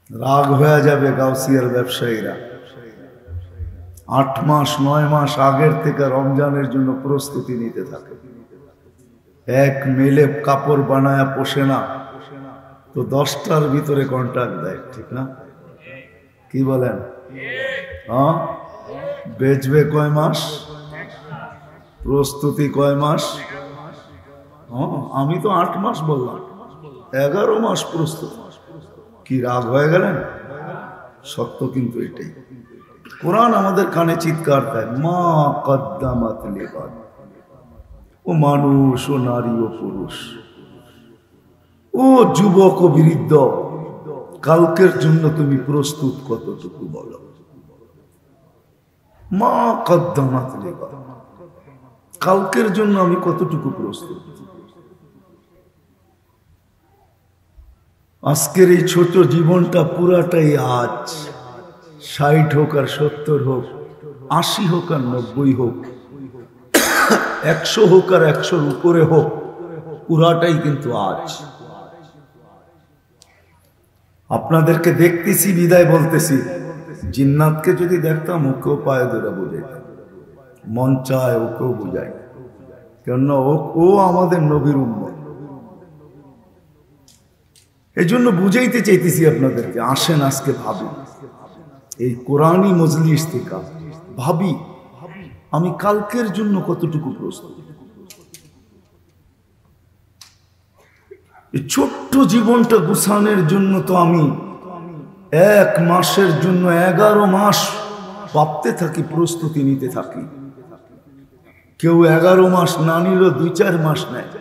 রাগ হয়ে যাবে গাউসিয়ার ব্যবসায়ীরা। 8 মাস 9 মাস আগের থেকে রমজানের জন্য প্রস্তুতি নিতে থাকে। এক মেলে কাপড় বানায়া পোষে না তো 10টার ভিতরে কন্ট্রাক্ট দেয়, ঠিক না? কি বলেন? হ্যাঁ, বেচবে কয় মাস, প্রস্তুতি কয় মাস? আমি তো 8 মাস বললাম, 11 মাস প্রস্তুতি। কি রাগ হয়ে গেলেন? সত্য কিন্তু এটাই। কোরআন আমাদের কানে চিৎকার দেয়, মা কদ্দামাত লিগাদ। ও মানুষ, ও নারী, ও পুরুষ, ও যুবক ও বৃদ্ধ, কালকের জন্য তুমি প্রস্তুত কতটুকু বলো। মা কদ্দামাত লিগাদ, কালকের জন্য আমি কতটুকু প্রস্তুত। আজকের এই ছোট জীবনটা পুরাটাই আজ। 60 হোক আর 70 হোক, 80 হোক আর 90 হোক, 100 হোক আর 100-র উপরে হোক, পুরাটাই কিন্তু আজ। আপনাদেরকে দেখতেছি বিদায় বলতেছি, জিন্নাতকে যদি দেখতাম ওকেও পায়ে ধরে বুঝাইতাম, মন চায় ওকেও বুঝাই, কেননা ও আমাদের নবীর উম্মত। এই জন্য বুঝাইতে চাইতেছি আপনাদেরকে, আসেন আজকে ভাবি এই কোরআনী মজলিস থেকে, ভাবি আমি কালকের জন্য কতটুকু প্রস্তুত। এই ছোট্ট জীবনটা গুছানোর জন্য তো আমি 1 মাসের জন্য 11 মাস ভাবতে থাকি, প্রস্তুতি নিতে থাকি। কেউ 11 মাস না নিল 2-4 মাস নেয়।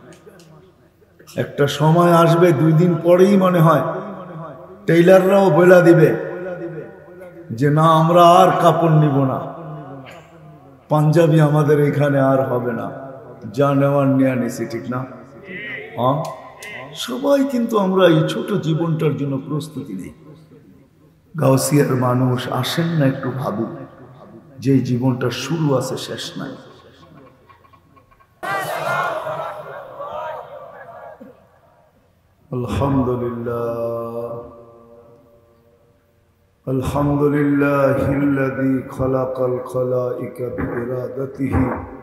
একটা সময় আসবে 2 দিন পরেই মনে হয় টেইলাররাও বলে দিবে যে না, আমরা আর কাপড় নিব না, পাঞ্জাবি আমাদের এখানে আর হবে না, যা নেওয়ার নিয়ে নিছি, ঠিক না? হ্যাঁ, সবাই কিন্তু আমরা এই ছোট জীবনটার জন্য প্রস্তুতি নেই। গাউসিয়ার মানুষ, আসেন না একটু ভাবি যে জীবনটা শুরু আছে, শেষ নাই। আলহামদুলিল্লাহ, আলহামদুলিল্লাহিল্লাযী খালাকাল খালাইকা বিইরাদাতিহি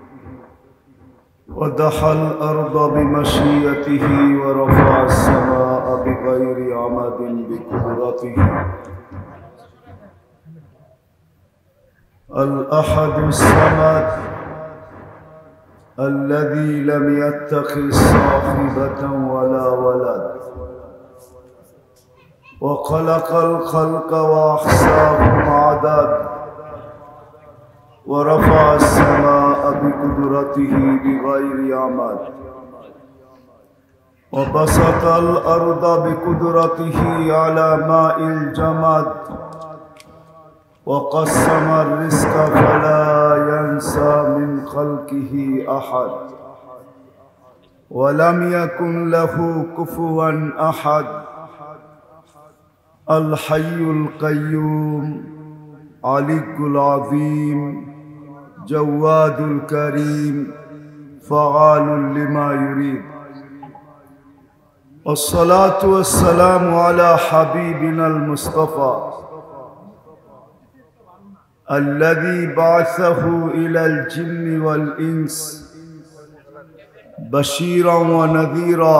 ওয়া দাহাল আরদা বিমাশিয়াতিহি ওয়া রাফা'আস সামাআ বিগাইরি আমাদিন বিকুদরাতিহি। আল আহাদুস সামাদ الذي لم يتخذ صاحبة ولا ولد وخلق الخلق وأحصاهم عدد ورفع السماء بقدرته بغير عمد وبسط الأرض بقدرته على ماء الجمد وقسم الرزق فلا ينسى من خلقه أحد ولم يكن له كفوا أحد. الحي القيوم علي العظيم جواد الكريم فعال لما يريد. والصلاة والسلام على حبيبنا المصطفى الذي بعثه إلى الجن والإنس بشيرا ونذيرا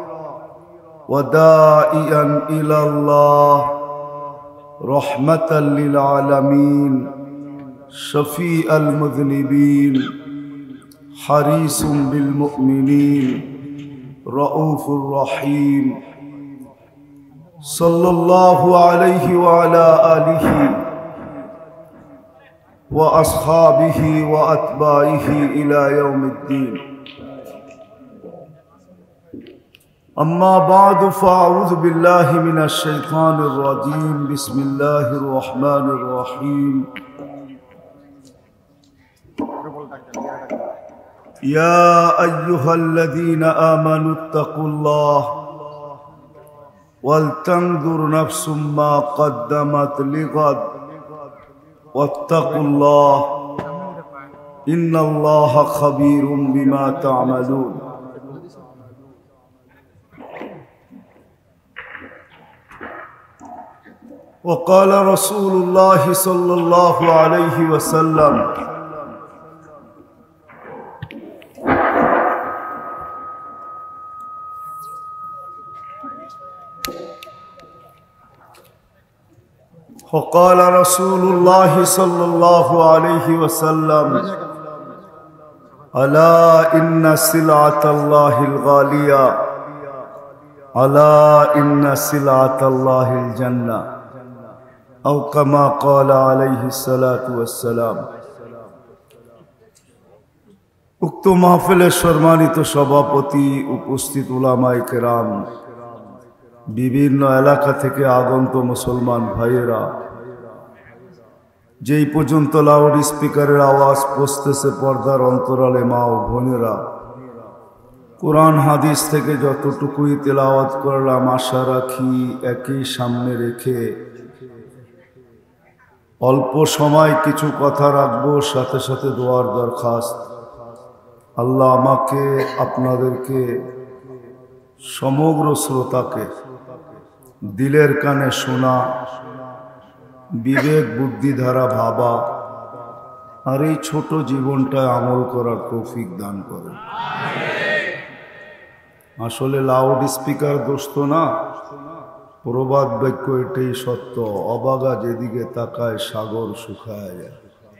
وداعيا إلى الله رحمة للعالمين شفيع المذنبين حريص بالمؤمنين رؤوف رحيم صلى الله عليه وعلى آله وأصحابه وأتباعه إلى يوم الدين. أما بعد فأعوذ بالله من الشيطان الرجيم. بسم الله الرحمن الرحيم. يا أيها الذين آمنوا اتقوا الله ولتنظر نفس ما قدمت لغد واتقوا الله إن الله خبير بما تعملون. وقال رسول الله صلى الله عليه وسلم وقال رسول الله صلى الله عليه وسلم ألا إن سلعة الله الغالية ألا إن سلعة الله الجنة أو كما قال عليه الصلاة والسلام উক্ত মাহফিলের সম্মানিত সভাপতি, উপস্থিত উলামায়ে কেরাম, বিভিন্ন এলাকা থেকে আগত মুসলমান ভাইয়েরা, যেই পর্যন্ত লাউড স্পিকারের আওয়াজ পৌঁছতেছে পর্দার অন্তরালে মা ও বোনেরা, কোরআন হাদিস থেকে যতটুকুই তেলাওয়াত করলাম আশা রাখি একই সামনে রেখে অল্প সময় কিছু কথা রাখবো, সাথে সাথে দোয়ার দরখাস্ত। আল্লাহ আমাকে, আপনাদেরকে, সমগ্র শ্রোতাকে দিলের কানে শোনা, বিবেক বুদ্ধি দ্বারা ভাবা আর এই ছোট জীবনটায় আমল করার তৌফিক দান করেন। আসলে লাউড স্পিকার দোষ তো না, প্রবাদ বাক্য এটাই সত্য, অবাগা যেদিকে তাকায় সাগর শুকায় যায়।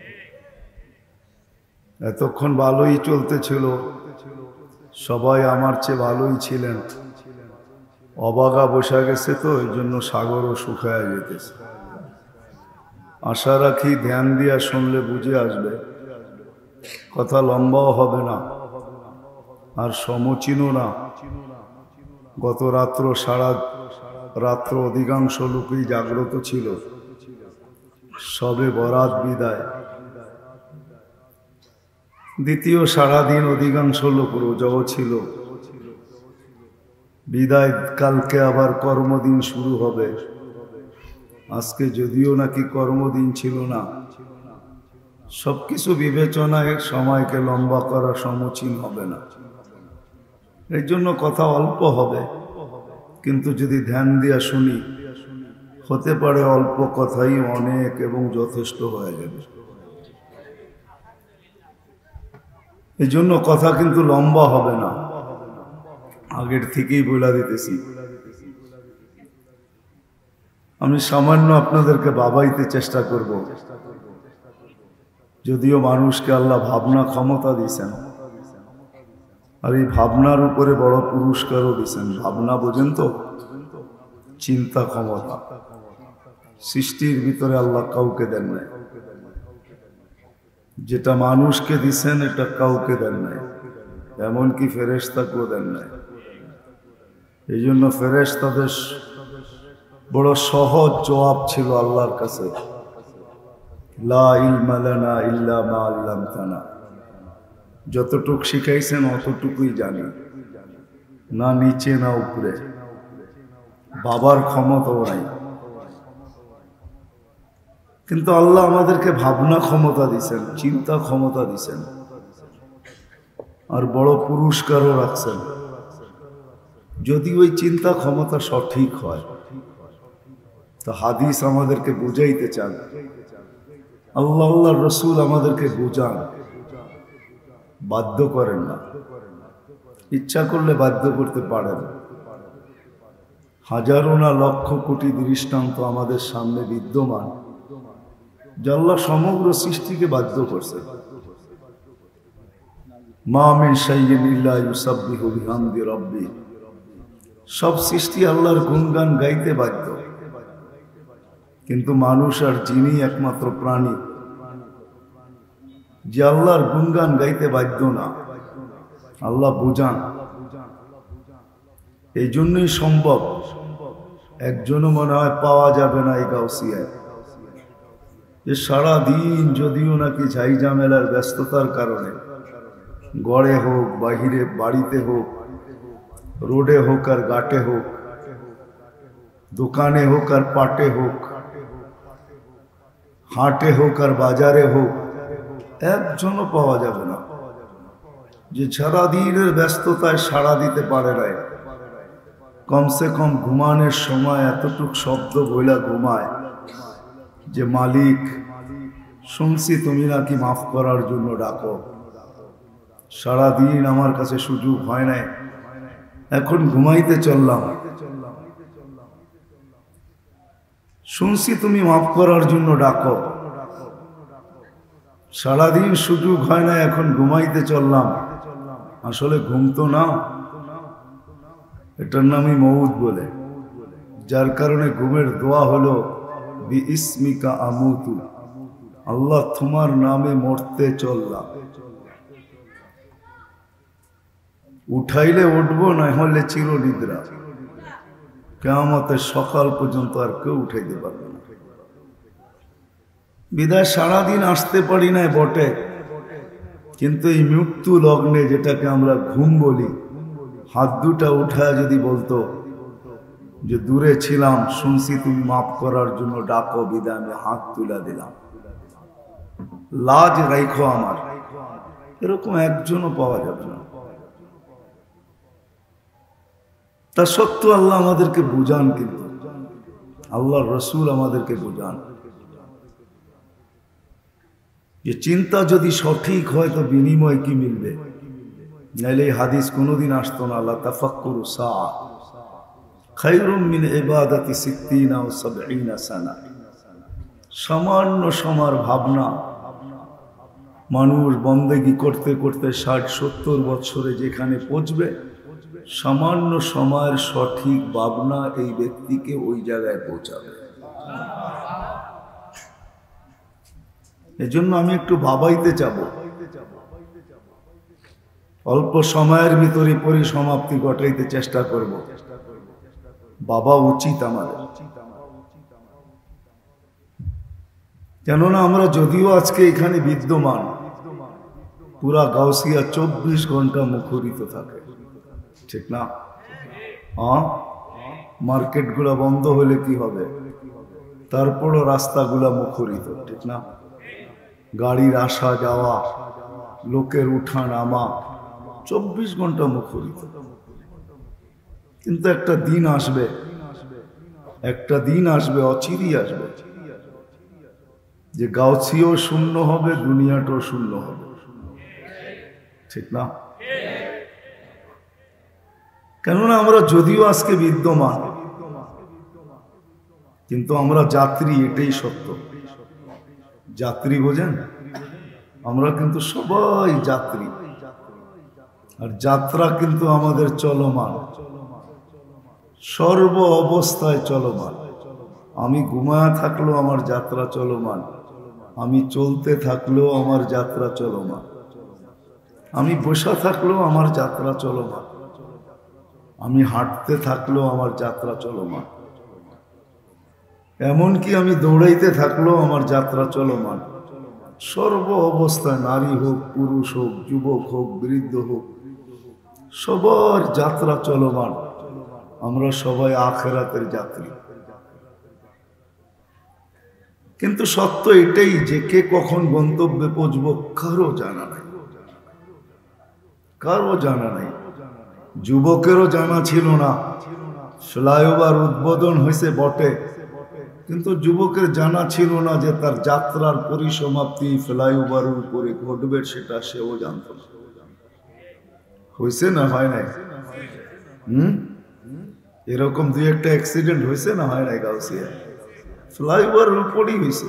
এতক্ষণ ভালোই চলতেছিল, সবাই আমার চেয়ে ভালোই ছিলেন, অবাগা বসা গেছে তো এই জন্য সাগরও শুকায় যেতেছে। আশা রাখি ধ্যান দিয়া শুনলে বুঝে আসবে, কথা লম্বাও হবে না আর সমচীনও না। গত সারা রাত্র অধিকাংশ লোকই জাগ্রত ছিল, সবে বরাত বিদায়। দ্বিতীয় সারাদিন অধিকাংশ লোক রোজাও ছিল। বিদায়, কালকে আবার কর্মদিন শুরু হবে। আজকে যদিও নাকি কর্মদিন ছিল না, সবকিছু বিবেচনায় সময়কে লম্বা করা সমীচীন হবে না। এই জন্য কথা অল্প হবে, কিন্তু যদি ধ্যান দিয়া শুনি হতে পারে অল্প কথাই অনেক এবং যথেষ্ট হয়ে যাবে। এই জন্য কথা কিন্তু লম্বা হবে না, আগের থেকেই বলে দিতেছি। আমি সামান্য আপনাদেরকে ভাবাইতে চেষ্টা করব, যদিও মানুষকে আল্লাহ ভাবনা ক্ষমতা দিয়েছেন, আর এই ভাবনার উপরে বড় পুরস্কারও দিয়েছেন। ভাবনা বোঝেন তো, চিন্তা ক্ষমতা। সৃষ্টির ভিতরে আল্লাহ কাউকে দেন নাই, যেটা মানুষকে দিছেন এটা কাউকে দেন নাই, এমনকি ফেরেশতাকেও দেন নাই। এই জন্য ফেরেশতাদের বড় সহজ জবাব ছিল আল্লাহর কাছে, লা ইলমা লানা ইল্লা মা আল্লামতানা। যতটুক শিখাইছেন অতটুকুই জানি, না নিচে না উপরে, বাবার ক্ষমতাও নাই। কিন্তু আল্লাহ আমাদেরকে ভাবনা ক্ষমতা দিছেন, চিন্তা ক্ষমতা দিছেন, আর বড় পুরস্কারও রাখছেন যদি ওই চিন্তা ক্ষমতা সঠিক হয়। তো হাদিস আমাদেরকে বুঝাইতে চান, আল্লাহর রসুল আমাদেরকে বুঝান, বাধ্য করেন না। ইচ্ছা করলে বাধ্য করতে পারেন। হাজারো না লক্ষ কোটি দৃষ্টান্ত আমাদের সামনে বিদ্যমান, যা আল্লাহ সমগ্র সৃষ্টিকে বাধ্য করছে। মা মিন শাইইন ইল্লা ইউসাব্বিহু বিহামদি রাব্বি। সব সৃষ্টি আল্লাহর গুণগান গাইতে বাধ্য, কিন্তু মানুষ আর জিনই একমাত্র প্রাণী যে আল্লাহর গুণগান গাইতে বাধ্য না। আল্লাহ বুঝান, এই জন্যই সম্ভব। একজনও মনে হয় পাওয়া যাবে না এই গাউসিয়ায়, যে সারাদিন যদিও নাকি ঝাই ঝামেলার ব্যস্ততার কারণে গড়ে হোক, বাহিরে, বাড়িতে হোক, রোডে হোক আর ঘাটে হোক, দোকানে হোক আর পাটে হোক, হাটে হোক আর বাজারে হোক, একজনও পাওয়া যাবে না যে সারাদিনের ব্যস্ততায় সাড়া দিতে পারে না। কমসে কম ঘুমানোর সময় এতটুক শব্দ বইলা ঘুমায় যে মালিক শুনছি তুমি নাকি মাফ করার জন্য ডাকো, সারাদিন আমার কাছে সুযোগ হয় নাই, এখন ঘুমাইতে চললাম, শুনছি তুমি মাফ করার জন্য ডাকো, সারাদিন সুযোগ হয় না, এখন ঘুমাইতে চললাম। আসলে ঘুম তো না, এটার নামই মউত বলে, যার কারণে ঘুমের দোয়া হলো বিইসমিকা আমুতু, আল্লাহ তোমার নামে মরতে চললাম। উঠাইলে উঠবো, না হলে চিরনিদ্রা, কিয়ামতের সকাল পর্যন্ত আর কেউ উঠাইতে পারবে না। বিদায় সারাদিন আসতে পারি না বটে, কিন্তু এই মৃত্যু লগ্নে যেটাকে আমরা ঘুম বলি, হাত দুটা উঠায় যদি বলতো যে দূরে ছিলাম, শুনছি তুমি মাফ করার জন্য ডাকো, বিদায় আমি হাত তুলে দিলাম, লাজ রাইখো আমার, এরকম একজনও পাওয়া যাবে না। তা সত্ত্বেও আল্লাহ আমাদেরকে বুঝান, কিন্তু আল্লাহর রসুল আমাদেরকে বুঝান যে চিন্তা যদি সঠিক হয় তো বিনিময় কি মিলবে, নাইলে এই হাদিস কোনোদিন আসতো না। লা তাফাক্কুরু সাআ খায়রুম মিন ইবাদাতি 60 ও 70 সানা। সামান্য সময়ের ভাবনা, মানুষ বন্দেগী করতে করতে 60-70 বছরে যেখানে পৌঁছবে, সামান্য সময়ের সঠিক ভাবনা এই ব্যক্তিকে ওই জায়গায় পৌঁছাবে। এজন্য আমি একটু ভাবাইতে চাব, অল্প সময়ের ভিতরে পরিসমাপ্তি ঘটাইতে চেষ্টা করব। বাবা উচিত আমাদের, কেননা আমরা যদিও আজকে এখানে বিদ্যমান, পুরা গাউসিয়া 24 ঘন্টা মুখরিত থাকে, ঠিক না? মার্কেটগুলা বন্ধ হলে কি হবে, তারপরও রাস্তাগুলা মুখরিত, ঠিক না? গাড়ির আসা যাওয়া, লোকের উঠা নামা, 24 ঘন্টা মুখরিত। কিন্তু একটা দিন আসবে, একটা দিন আসবে, অচিরেই আসবে, যে গাউসিও শূন্য হবে, দুনিয়াটাও শূন্য হবে, ঠিক না? কেননা আমরা যদিও আজকে বিদ্যমান, কিন্তু আমরা যাত্রী, এটাই সত্য। যাত্রী বোঝেন, আমরা কিন্তু সবাই যাত্রী, আর যাত্রা কিন্তু আমাদের চলমান, সর্ব অবস্থায় চলমান। আমি ঘুমায়া থাকলেও আমার যাত্রা চলমান, আমি চলতে থাকলেও আমার যাত্রা চলমান, আমি বসা থাকলেও আমার যাত্রা চলমান, আমি হাঁটতে থাকলেও আমার যাত্রা চলমান, এমনকি আমি দৌড়াইতে থাকলেও আমার যাত্রা চলমান। সর্ব অবস্থায়, নারী হোক, পুরুষ হোক, যুবক হোক, বৃদ্ধ হোক, সবার যাত্রা চলমান। আমরা সবাই আখিরাতের যাত্রী। কিন্তু সত্য এটাই যে কে কখন গন্তব্যে পৌঁছব কারো জানা নাই, কারো জানা নাই। যুবকেরও জানা ছিল না, ফ্লাইওভার উদ্বোধন হয়েছে বটে, কিন্তু যুবকের জানা ছিল না যে তার যাত্রার পরিসমাপ্তি ফ্লাইওভারের উপরে ঘটবে, সেটা সেও জানত না। হয়েছে না হয় নাই? এরকম দুই একটা অ্যাক্সিডেন্ট হয়েছে না হয় নাই গাউসিয়া? ফ্লাইওভারের উপরই হয়েছে,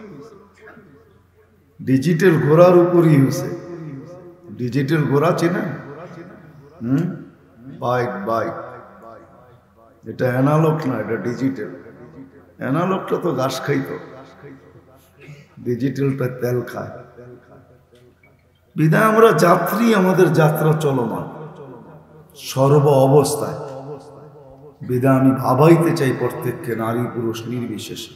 ডিজিটাল ঘোড়ার উপরই হয়েছে। ডিজিটাল ঘোড়া চেনা? বাইক, বাইক, এটা অ্যানালগ না, এটা ডিজিটাল। অ্যানালগটা তো ঘাস খাইতো, ডিজিটালটা তেল খায়। বিধায় আমরা যাত্রী, আমাদের যাত্রা চলমান সর্ব অবস্থায়। বিধায় আমি ভাবাইতে চাই প্রত্যেককে, নারী পুরুষ নির্বিশেষে,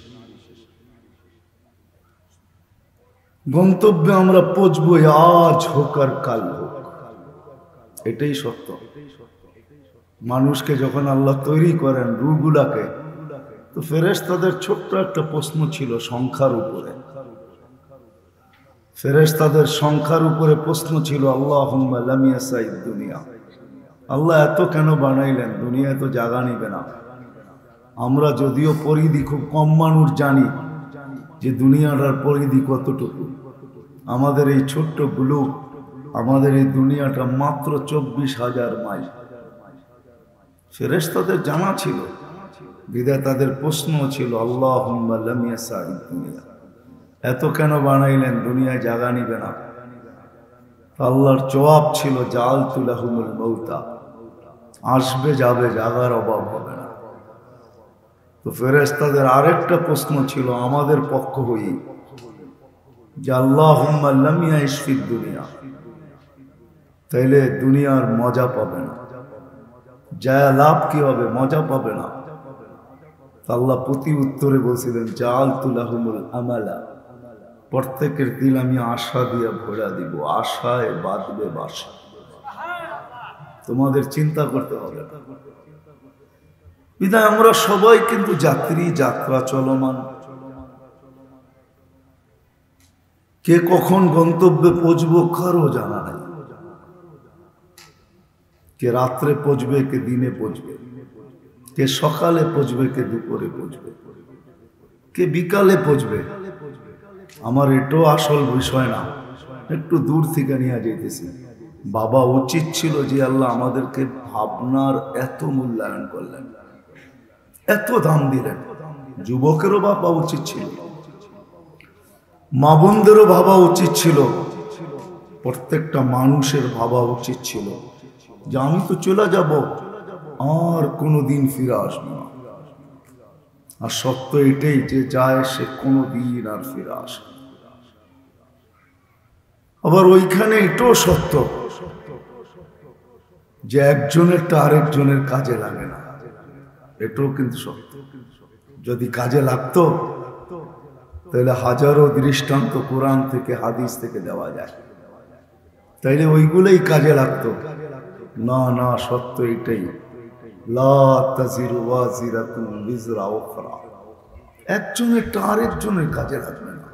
গন্তব্যে আমরা পৌঁছবো, আজ হোক আর কাল হোক, এটাই সত্য। মানুষকে যখন আল্লাহ তৈরি করেন, রূহগুলাকে, তো ফেরেশতাদের ছোট্ট একটা প্রশ্ন ছিল সংখ্যার উপরে। ফেরেশতাদের সংখ্যার উপরে প্রশ্ন ছিল, আল্লাহুম্মা লাম ইয়াসাইদ দুনিয়া, আল্লাহ এত কেন বানাইলেন, দুনিয়া তো জায়গা নিবে না। আমরা যদিও পরিধি খুব কম মানুষ জানি, যে দুনিয়াটার পরিধি কতটুকু। আমাদের এই ছোট্ট গ্লোব, আমাদের এই দুনিয়াটা মাত্র 24,000 মাইল। ফেরেশতাদের জানা ছিল, বিধায় তাদের প্রশ্ন ছিল আল্লাহুম্মা লাম ইয়াসা'id দুনিয়া, এত কেন বানাইলেন, দুনিয়ায় জায়গা নিবে না? আল্লাহর জবাব ছিল জাআলতু লাহুমুল মাউতা, আসবে যাবে, জায়গার অভাব হবে না। তো ফেরেশতাদের আরেকটা প্রশ্ন ছিল আমাদের পক্ষ হয়ে যে আল্লাহুম্মা লাম ইয়াইশ ফিদ দুনিয়া, তাইলে দুনিয়ার মজা পাবে না, যা লাভ কি হবে, মজা পাবে না। আল্লাহ প্রতি উত্তরে বলছিলেন জাআলতু লাহুমুল আমালা, প্রত্যেকের দিল আমি আশা দিয়ে ভরা দিব, আশায় বাঁধবে বাসা। তোমাদের চিন্তা করতে হবে না। বিধায় আমরা সবাই কিন্তু যাত্রী, যাত্রা চলমান। কে কখন গন্তব্যে পৌঁছবো কারো জানা নাই। কে রাত্রে পৌঁছবে, কে দিনে পৌঁছবে, কে সকালে পৌঁছবে, কে দুপুরে পৌঁছবে, কে বিকালে পৌঁছবে। আমার এটাও আসল বিষয় না, একটু দূর থেকে নিয়ে যেতেছি। বাবা উচিত ছিল যে আল্লাহ আমাদেরকে ভাবনার এত মূল্যায়ন করলেন, এত দাম দিলেন। যুবকেরও ভাবা উচিত ছিল, মা বোনদেরও ভাবা উচিত ছিল, প্রত্যেকটা মানুষের ভাবা উচিত ছিল যে আমি তো চলে যাব, আর কোনোদিন ফিরে আসবো না। আর সত্য এটাই যে যায় সে কোনোদিন আর ফিরে আসে। আবার ওইখানে এটাও সত্য যে একজনেরটা আরেকজনের কাজে লাগে না, এটাও কিন্তু সত্য। যদি কাজে লাগতো তাহলে হাজারো দৃষ্টান্ত কোরআন থেকে হাদিস থেকে দেওয়া যায়, তাইলে ওইগুলোই কাজে লাগতো। না না, সত্য এটাই, লা তাজিরু ওয়াজিরাতুন বিজরা উখরা, একজনেরটা আরেকজনের কাজে লাগবে না।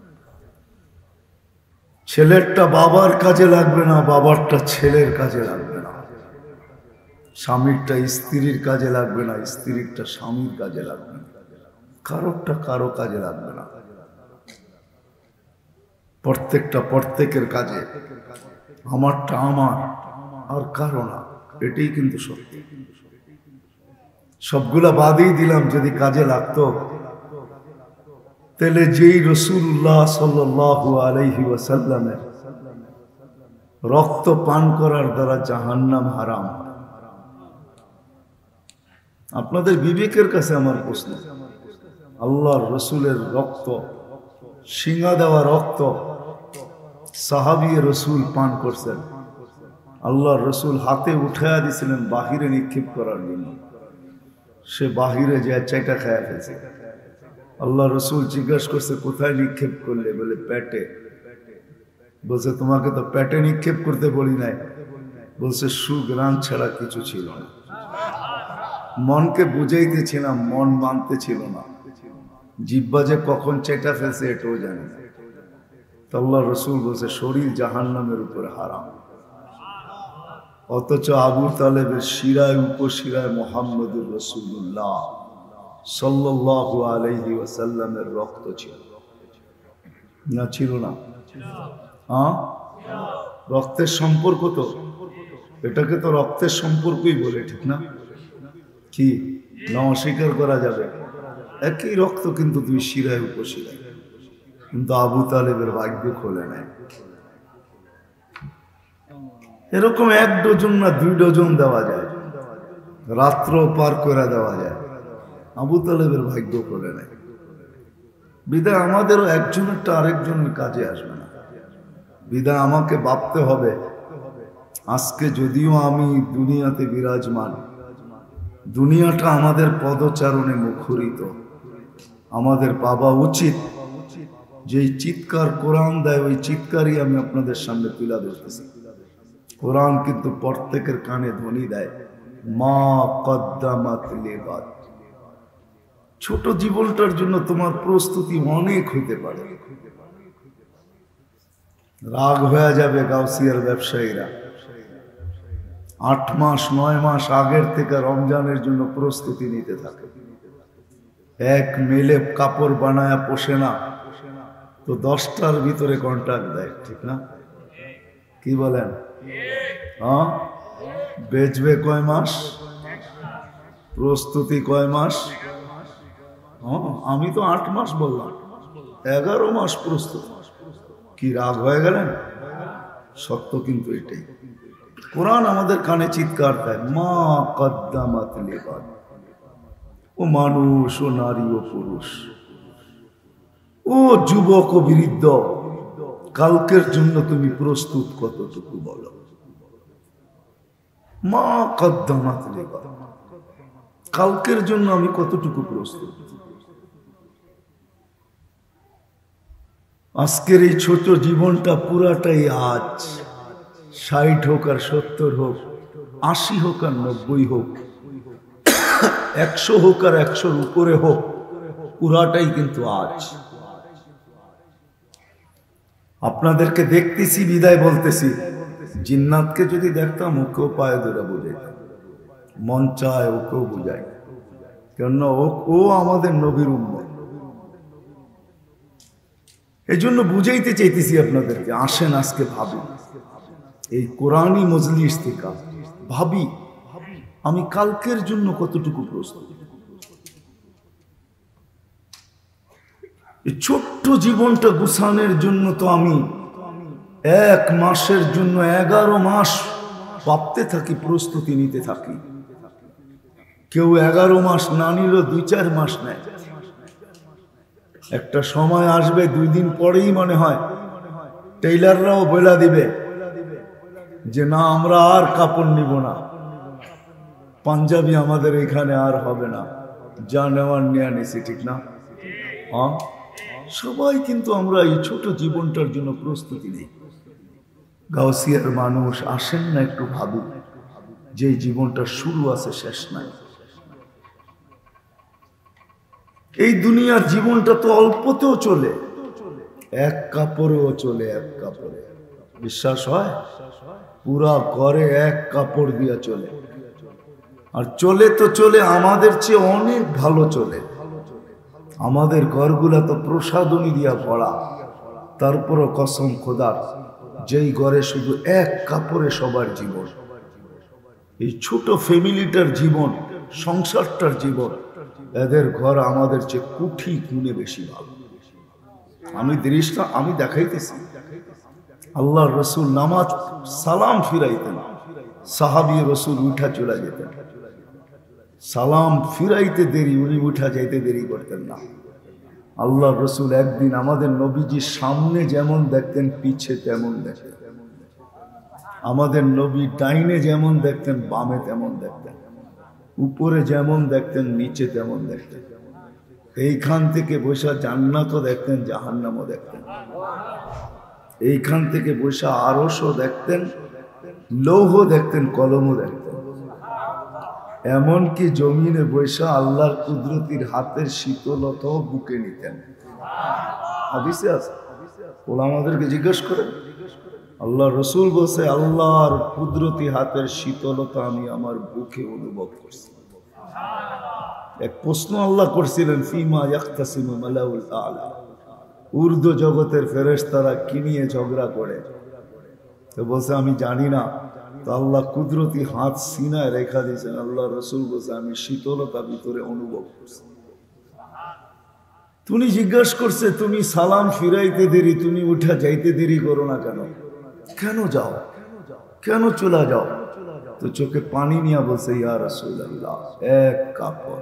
ছেলেরটা বাবার কাজে লাগবে না, বাবারটা ছেলের কাজে লাগবে না, স্বামীরটা স্ত্রীর কাজে লাগবে না, স্ত্রীরটা স্বামীর কাজে লাগবে না, কারোরটা কারো কাজে লাগবে না। প্রত্যেকটা প্রত্যেকের কাজে, আমারটা আমার আর কারো না, এটাই কিন্তু সত্য। সবগুলা বাদেই দিলাম, যদি কাজে লাগতো তাহলে যেই রাসূলুল্লাহ সাল্লাল্লাহু আলাইহি ওয়াসাল্লামের রক্ত পান করার দ্বারা জাহান্নাম হারাম। আপনাদের বিবেকের কাছে আমার প্রশ্ন, আল্লাহর রসুলের রক্ত, সিঙা দেওয়া রক্ত সাহাবী রসুল পান করছেন, আল্লাহর রসুল হাতে উঠাইয়া দিয়েছিলেন বাহিরে নিক্ষেপ করার জন্য, সে বাহিরে যে চাইটা খায়া ফেলছে। আল্লাহ রসুল জিজ্ঞাসা করছে কোথায় নিক্ষেপ করলে, বলে পেটে। বলছে তোমাকে তো পেটে নিক্ষেপ করতে বলি নাই। বলছে সুগ্রাণ ছাড়া কিছু ছিল না। মনকে বুঝাইতেছিলাম, মন মানতে ছিল না। জিহ্বা যে কখন চেটা ফেলছে এটাও জানি না। তো আল্লাহ রসুল বলছে শরীর জাহান্নামের উপরে হারাম। অথচ আবু তালেবের শিরায় উপশিরায় মুহাম্মদুর রাসূলুল্লাহ সাল্লাল্লাহু আলাইহি ওয়াসাল্লামের রক্ত ছিল না, ছিল না? রক্তের সম্পর্ক তো, এটাকে তো রক্তের সম্পর্কই বলে, ঠিক না? কি না অস্বীকার করা যাবে? একই রক্ত কিন্তু দুই শিরায় উপশিরায়, কিন্তু আবু তালেবের ভাগ্য খোলে নাই। এরকম 1 ডজন না 2 ডজন দেওয়া যায়, রাত্র পার করে দেওয়া যায়, আবু তালেবের ভাগ্য খোলে নাই। বিদায় আমাদেরও একজনেরটা আরেকজনের কাজে আসবে না। বিদায় আমাকে ভাবতে হবে, আজকে যদিও আমি দুনিয়াতে বিরাজমান, দুনিয়াটা আমাদের পদচারণে মুখরিত, আমাদের পাওয়া উচিত যে চিৎকার কোরআন দেয়, ওই চিৎকারই আমি আপনাদের সামনে তুলে ধরতেছি। কোরআন কিন্তু প্রত্যেকের কানে ধ্বনি দেয়, মা কদ্দামাত লিগাদ। ছোট জীবনটার জন্য তোমার প্রস্তুতি অনেক হতে পারে। রাগ হয়ে যাবে গাউসিয়ার ব্যবসায়ীরা, 8 মাস 9 মাস আগের থেকে রমজানের জন্য প্রস্তুতি নিতে থাকে। এক মেলে কাপড় বানায়া পোষে না, তো 10টার ভিতরে কন্ট্রাক্ট দেয়, ঠিক না? কি বলেন? হ্যাঁ, বেচবে কয় মাস, প্রস্তুতি কয় মাস? আমি তো 8 মাস বললাম, 11 মাস প্রস্তুতি। কি রাগ হয়ে গেলেন? সত্য কিন্তু এটাই। কোরআন আমাদের কানে চিৎকার দেয়, মা কদ্দামাত লিবাদ। ও মানুষ, ও নারী, ও পুরুষ, ও যুবক, ও বৃদ্ধ, কালকের জন্য তুমি প্রস্তুত কতটুকু বলো? মা কদ্দামাত লিবাদ, কালকের জন্য আমি কতটুকু প্রস্তুত? আজকের এই ছোট জীবনটা পুরাটাই আজ। 60 হোক আর 70 হোক, 80 হোক আর 90 হোক, 100 হোক আর 100-র উপরে হোক, পুরাটাই কিন্তু আজ। আপনাদেরকে দেখতেছি বিদায় বলতেছি, জিন্নাতকে যদি দেখতাম ওকেও পায়ে ধরে বুঝাইতাম, মন চায় ওকেও বুঝাই, কেননা ও আমাদের নবীর উম্মত। এই জন্য বুঝাইতে চাইতেছি আপনাদেরকে, আসেন আজকে ভাবি এই কোরআনী মজলিস থেকে, ভাবি আমি কালকের জন্য কতটুকু প্রস্তুত। এই ছোট্ট জীবনটা গুছানোর জন্য তো আমি 1 মাসের জন্য 11 মাস ভাবতে থাকি, প্রস্তুতি নিতে থাকি। কেউ 11 মাস না নিল 2-4 মাস নেয়। একটা সময় আসবে 2 দিন পরেই মনে হয় টেইলাররাও বলে দিবে যে না, আমরা আর কাপড় নিব না, পাঞ্জাবি আমাদের এখানে আর হবে না, যা নেওয়ার নিয়ে নিছি, ঠিক না? সবাই কিন্তু আমরা এই ছোট জীবনটার জন্য প্রস্তুতি নেই। গাউসিয়ার মানুষ, আসেন না একটু ভাবি, যে জীবনটা শুরু আছে শেষ নাই। এই দুনিয়ার জীবনটা তো অল্পতেও চলে, 1 কাপড়েও চলে, 1 কাপড়ে। বিশ্বাস হয়? পুরা ঘরে 1 কাপড় দিয়া চলে। আর চলে তো চলে, আমাদের চেয়ে অনেক ভালো চলে। আমাদের ঘরগুলা তো প্রসাদনী দিয়া ভরা। তারপরও কসম খোদার, যেই ঘরে শুধু 1 কাপড়ে সবার জীবন, এই ছোট ফ্যামিলিটার জীবন, সংসারটার জীবন, এদের ঘর আমাদের চেয়ে কোটি গুণে বেশি ভালো। আমি দেখাইতেছি, আল্লাহর রসুল নামাজ সালাম ফিরাইতেন, সাহাবী রসুল উঠা চলে যেতেন। সালাম ফিরাইতে দেরি, উনি উঠা যাইতে দেরি করতেন না। আল্লাহর রসুল একদিন আমাদের নবীজির সামনে যেমন দেখতেন, পিছে তেমন দেখতেন। আমাদের নবী ডাইনে যেমন দেখতেন, বামে তেমন দেখতেন। উপরে যেমন দেখতেন, নিচে তেমন দেখতেন। এইখান থেকে বসা জান্নাতও দেখতেন, জাহান্নামও দেখতেন। এইখান থেকে বসা আরশও দেখতেন, লৌহ দেখতেন, কলমও দেখতেন। এমনকি জমিনে বসা আল্লাহর কুদরতির হাতের শীতলতাও বুকে নিতেন। হাদিসে আছে, ওলামাদেরকে জিজ্ঞেস করেন, আল্লাহ রসুল বলছে আল্লাহর কুদরতি হাতের শীতলতা আমি আমার বুকে অনুভব করছি। এক প্রশ্ন আল্লাহ করছিলেন, ফিমা ইয়াখতাসিমু মালাউল আলা, উর্দু জগতের ফেরেশতারা কি নিয়ে ঝগড়া করে? তো বলছে আমি জানি না। তো আল্লাহ কুদরতি হাত সিনায় রেখা দিয়েছেন। আল্লাহ রসুল বলছে আমি শীতলতা ভিতরে অনুভব করছি। তুমি জিজ্ঞাসা করছে তুমি সালাম ফিরাইতে দেরি, তুমি উঠা যাইতে দেরি করো না কেন? কেন যাও, কেন চলে যাও? তো চোখে পানি নিয়ে বলছে ইয়া রাসূলুল্লাহ, 1 কাপড়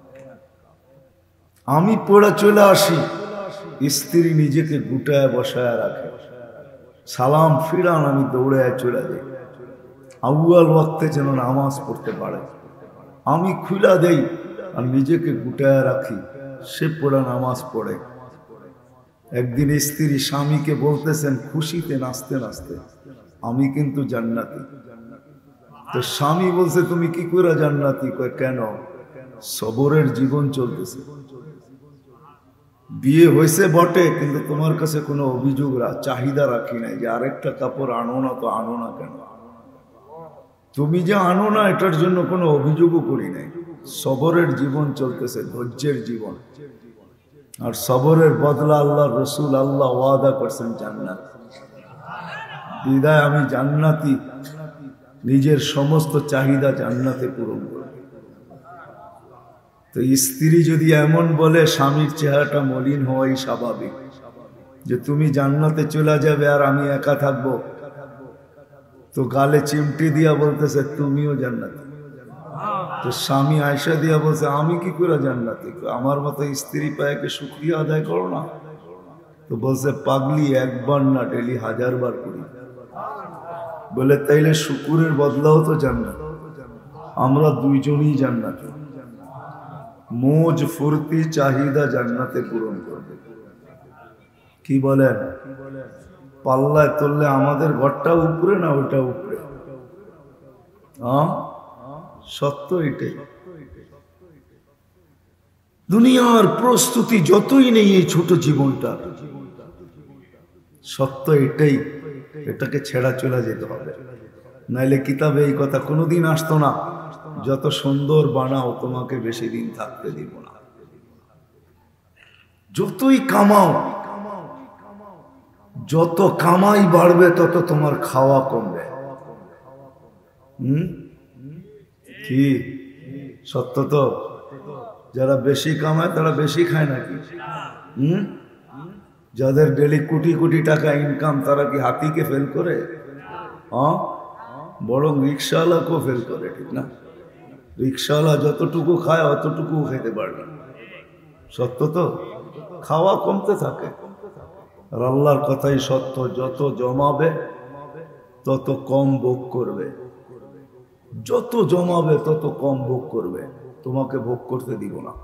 আমি পড়া চলে আসি, স্ত্রী নিজেকে গুটায় বসায় রাখে, সালাম ফিরান আমি দৌড়ে চলে যাই, আউয়াল ওয়াক্তে যেন নামাজ পড়তে পারে। আমি খুলা দেই আর নিজেকে গুটায় রাখি, সে পড়া নামাজ পড়ে। একদিন স্ত্রী স্বামীকে বলতেছেন খুশিতে নাচতে নাচতে, আমি কিন্তু জান্নাতি। তো স্বামী বলছে তুমি কি করে জান্নাতি? কয় কেন? সবরের জীবন চলতেছে, বিয়ে হয়েছে বটে, কিন্তু তোমার কাছে কোনো অভিযোগ চাহিদা রাখি নাই যে আরেকটা কাপড় আনো না, তো আনো না কেন? তুমি যে আনো না এটার জন্য কোনো অভিযোগও করি নাই। সবরের জীবন চলতেছে, ধৈর্যের জীবন। আর সবরের বদলা আল্লাহ রসুল আল্লাহ ওয়াদা করছেন জান্নাত। বিদায় আমি জান্নাতি, নিজের সমস্ত চাহিদা জান্নাতে পূরণ করব। তো স্ত্রী যদি এমন বলে, স্বামীর চেহারাটা মলিন হওয়াই স্বাভাবিক, যে তুমি জান্নাতে চলে যাবে আর আমি একা থাকবো। তো গালে চিমটি দিয়া বলতেছে তুমিও জান্নাতে। তো স্বামী আয়সা দিয়া বলছে আমি কি করে জান্নাতে, আমার মতো স্ত্রী পায়কে শুকরিয়া আদায় করো না। তো বলছে পাগলি, একবার না ডেলি 1000 বার করি। বলে তাইলে শুকুরের বদলাও তো জান্নাত, আমরা দুইজনই জান্নাতে। মোজ ফুর্তি চাহিদা জান্নাতে পূরণ করবে। কি বলেন? পাল্লায় তুললে আমাদের ঘরটা উপরে না ওইটা উপরে? সত্য এটাই। দুনিয়ার প্রস্তুতি যতই নেই এই ছোট জীবনটা, সত্য এটাই, এটাকে ছেড়া চলে যেতে হবে। নাইলে কিতাবে এই কথা কোনোদিন আসতো না, যত সুন্দর বানাও তোমাকে বেশি দিন থাকতে দিব না। যতই কামাও, যত কামাই বাড়বে তত তোমার খাওয়া কমবে। কি সত্য তো? যারা বেশি কামায় তারা বেশি খায় নাকি? যাদের ডেলি কোটি কোটি টাকা ইনকাম তারা কি হাতিকে ফেল করে? বরং রিক্সাওয়ালাকেও ফেল করে, ঠিক না? রিক্সাওয়ালা যতটুকু খায় অতটুকু খেতে পারবে। সত্য তো? খাওয়া কমতে থাকে। আর আল্লাহর কথাই সত্য, যত জমাবে তত কম ভোগ করবে, যত জমাবে তত কম ভোগ করবে, তোমাকে ভোগ করতে দিব না।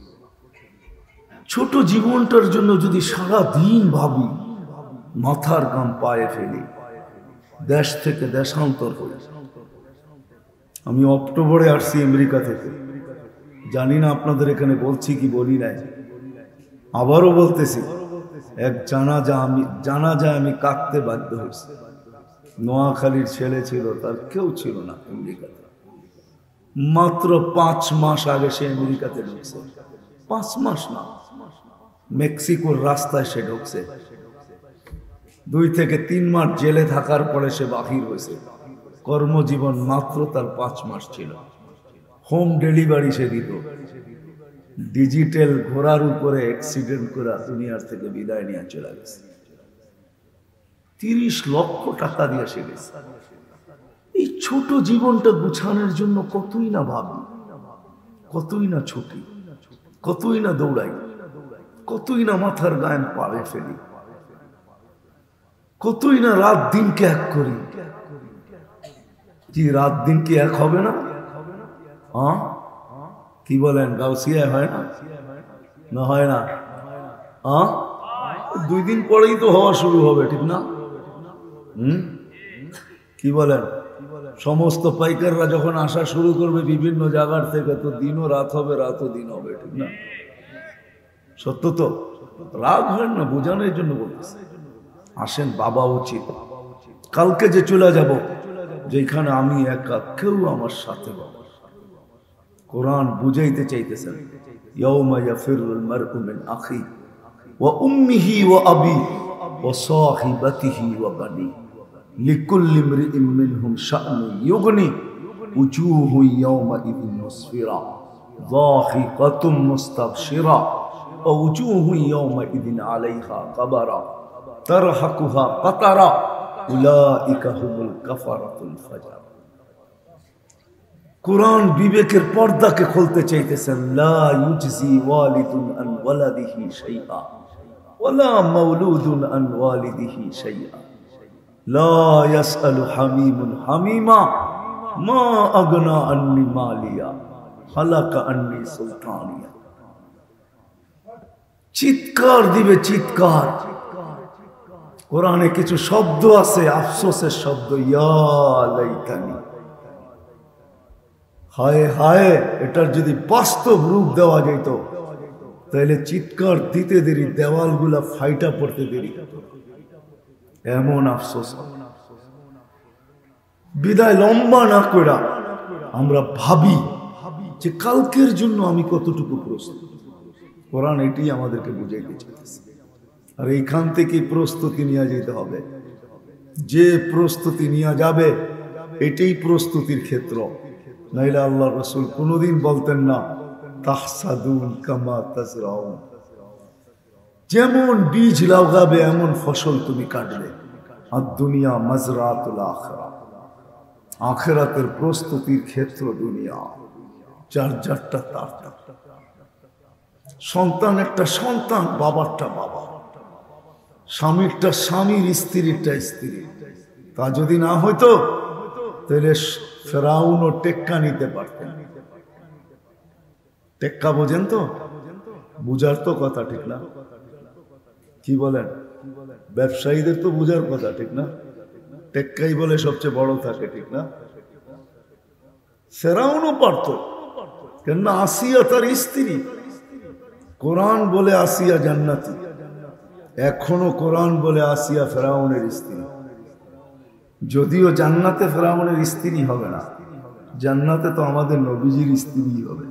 ছোট জীবনটার জন্য যদি সারা দিন ভাবি, মাথার ঘাম পায়ে ফেলি, দেশ থেকে দেশান্তর করি। আমি অক্টোবরে আসছি আমেরিকা থেকে, জানি না আপনাদের এখানে বলছি কি বলি নাই, আবারও বলতেছি। এক জানাজায় আমি কাঁদতে বাধ্য হয়েছি। নোয়াখালীর ছেলে ছিল, তার কেউ ছিল না আমেরিকাতে। মাত্র 5 মাস আগে সে আমেরিকাতে ঢুকছে। 5 মাস না, মেক্সিকোর রাস্তায় সে ঢুকছে। 2 থেকে 3 মাস জেলে থাকার পরে সে বাহির হয়েছে। কর্মজীবন মাত্র তার 5 মাস ছিল। হোম ডেলিভারি সে দিত। ডিজিটাল ঘোড়ার উপরে অ্যাক্সিডেন্ট করে দুনিয়ার থেকে বিদায় নিয়ে চলে গেছে। 30 লক্ষ টাকা দিয়ে সে গেছে। এই ছোট জীবনটা গুছানোর জন্য কতই না ভাবি, কতই না ছুটি, কতই না দৌড়াই, কতই না মাথার গায়ে পাড়ে ফেলি, কতই না রাত দিনকে এক করি। কি রাত দিন কি এক হবে না? কি বলেন? গাউসিয়া হয় না? না হয় না? 2 দিন পরেই তো হওয়া শুরু হবে, ঠিক না? কি বলেন? সমস্ত পাইকাররা যখন আসা শুরু করবে বিভিন্ন জায়গার থেকে, তো দিনও রাত হবে, রাতও দিন হবে, ঠিক না? সত্য তো? রাগ হয় না, বোঝানোর জন্য বলতেছে। আসেন, বাবা উচিত। কালকে যে চলে যাব, যেখানে আমি একা, কেউ আমার সাথে বাবা। কোরআন বুঝাইতে চাইতেছেন, ইয়াউমা ইয়াফিরুল মারউ মিন আখি ওয়া উম্মিহি ওয়া আবি ওয়া সাহিবাতিহি ওয়া বানি লিকুল্লি ইমরিইন মিনহুম শা'নুন ইউগনি উজুহু ইয়াউমা ইযিন মুসফিরা যাহিকাতুম মুস্তাবশিরা ওয়া উজুহু ইয়াউমা ইযিন আলাইহা কাবারা তারহাকুহা কাতারা উলাইকা হুমুল কাফারাতুল ফাজার। কুরআন বিবেকের পর্দাকে খুলতে চাইতেছেন। লা ইউজজি ওয়ালিদুন আন ওয়ালাদিহি শাইআ ওয়ালা মাওলুদুন আন ওয়ালিদিহি শাইআ লা ইয়াসআলু হামিমুন হামিমা মা আগনা আন্নি মালিয়া হালাকা আন্নি সুলতানিয়া। চিৎকার দিবে চিৎকার। কোরআনে কিছু শব্দ আছে আফসোসের শব্দ, ইয়া লাইতানি, হায় হায়। এটার যদি বাস্তব রূপ দেওয়া যেত তাহলে চিৎকার দিতে দেরি, দেওয়ালগুলা ফাইটা পড়তে দেরি, এমন আফসোস। বিদায় লম্বা না কইরা আমরা ভাবি যে কালকের জন্য আমি কতটুকু প্রস্তুত। কোরআন এটি আমাদেরকে বুঝাইতে চাইতেছে। আর এইখান থেকে প্রস্তুতি নিয়ে যেতে হবে। যে প্রস্তুতি নিয়ে যাবে এটাই প্রস্তুতির ক্ষেত্র। নাইলে আল্লাহ রসুল কোনোদিন বলতেন না তাহসাদুন কামা তাজরাউন, যেমন বীজ লাগাবে এমন ফসল তুমি কাটবে। আর দুনিয়া মাজরাতুল আখিরা, আখিরাতের প্রস্তুতির ক্ষেত্র দুনিয়া। যার যারটা তার, সন্তানেরটা সন্তান, বাবারটা বাবা, স্বামীরটা স্বামীর, স্ত্রীরটা স্ত্রী। তা যদি না হইতো তাহলে ফেরাউনও টেক্কা নিতে পারতেন। টেক্কা বোঝেন তো? বুঝার তো কথা, ঠিক না? কি বলেন? ব্যবসায়ীদের তো বুঝার কথা, ঠিক না? টেক্কাই বলে সবচেয়ে বড় থাকে, ঠিক না? ফেরাউনও পারত, কেননা আসিয়া তার স্ত্রী। কোরআন বলে আসিয়া জান্নাতি, এখনো কোরআন বলে আসিয়া ফেরাউনের স্ত্রী। যদিও জান্নাতে ফেরাউনের স্ত্রী হবে না, জান্নাতে তো আমাদের নবীজির স্ত্রী হবে।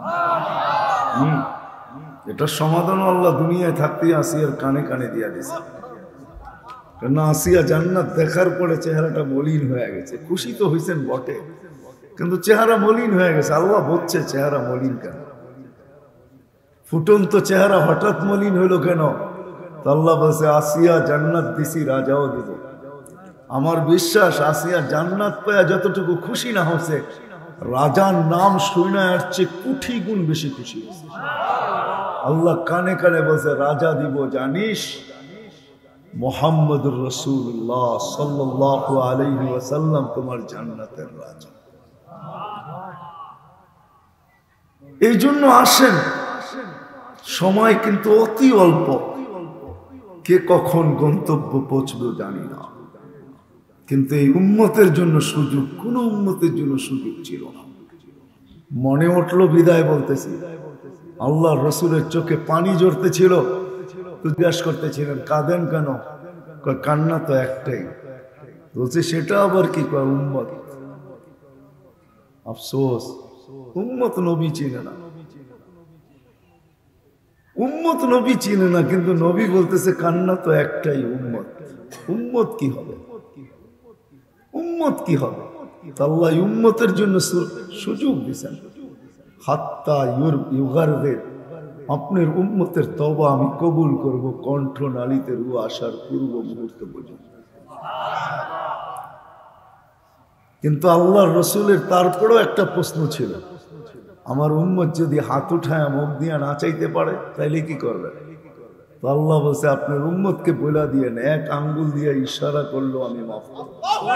এটার সমাধান আল্লাহ দুনিয়ায় থাকতেই আসিয়ার কানে কানে দিয়া দিছে। কেননা আসিয়া জান্নাত দেখার পরে চেহারাটা মলিন হয়ে গেছে। খুশি তো হয়েছেন বটে, কিন্তু চেহারা মলিন হয়ে গেছে। আল্লাহ বলছে চেহারা মলিন কেন? ফুটন্ত চেহারা হঠাৎ মলিন হইল কেন? আল্লাহ বলছে আসিয়া জান্নাত দিছি, রাজাও দিব। আমার বিশ্বাস আসিয়া জান্নাত পায়া যতটুকু খুশি না হচ্ছে, রাজার নাম শুনে এর চেয়ে কোটি গুণ বেশি খুশি হচ্ছে। আল্লাহ কানে কানে বলছে রাজা দিব জানিস? মুহাম্মদুর রাসূলুল্লাহ সাল্লাল্লাহু আলাইহি ওয়াসাল্লাম তোমার জান্নাতের রাজা। এই জন্য আসেন, সময় কিন্তু অতি অল্প, কে কখন গন্তব্য পৌঁছবে জানি না। কিন্তু এই উম্মতের জন্য সুযোগ, কোন উম্মতের জন্য সুযোগ ছিল না। মনে উঠলো বিদায় বলতেছি, আল্লাহ রসুলের চোখে পানি ঝরতে ছিল। জিজ্ঞাসা করতেছিলেন কাঁদেন কেন? কান্না তো একটাই। বলছে সেটা আবার কি? উম্মত। আফসোস, উম্মত নবী চিনে না, উম্মত নবী চিনে না। কিন্তু নবী বলতেছে কান্না তো একটাই, উম্মত। উম্মত কি হবে? উম্মত কি হবে? আল্লাহ উম্মতের জন্য সুযোগ দিয়েছেন। হাত্তা ইউগারদের, আপনার উম্মতের তওবা আমি কবুল করব কণ্ঠ নালীতে রু আসার পূর্ব মুহূর্ত পর্যন্ত। কিন্তু আল্লাহর রসুলের তারপরও একটা প্রশ্ন ছিল, আমার উম্মত যদি হাত উঠায় মুখ দিয়ে না চাইতে পারে তাইলে কি করবে? তো আল্লাহ বলছে আপনার উম্মতকে বলে দিয়ে এক আঙ্গুল দিয়ে ইশারা করলো আমি মাফ করব।